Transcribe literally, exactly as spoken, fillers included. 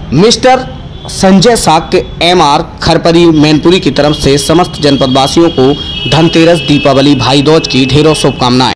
Mister Sanjay Shakya M R खरपरी मैनपुरी की तरफ से समस्त जनपदवासियों को धनतेरस, दीपावली, भाई दूज की ढेरों शुभकामनाएं।